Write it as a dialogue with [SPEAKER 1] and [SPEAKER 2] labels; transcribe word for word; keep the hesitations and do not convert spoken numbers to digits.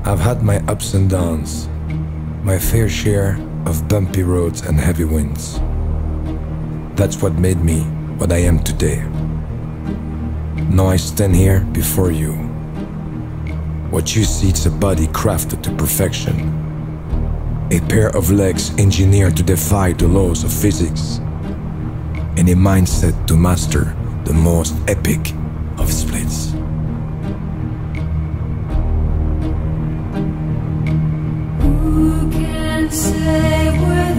[SPEAKER 1] I've had my ups and downs, my fair share of bumpy roads and heavy winds. That's what made me what I am today. Now I stand here before you. What you see is a body crafted to perfection, a pair of legs engineered to defy the laws of physics, and a mindset to master the most epic of splits.
[SPEAKER 2] Who can say where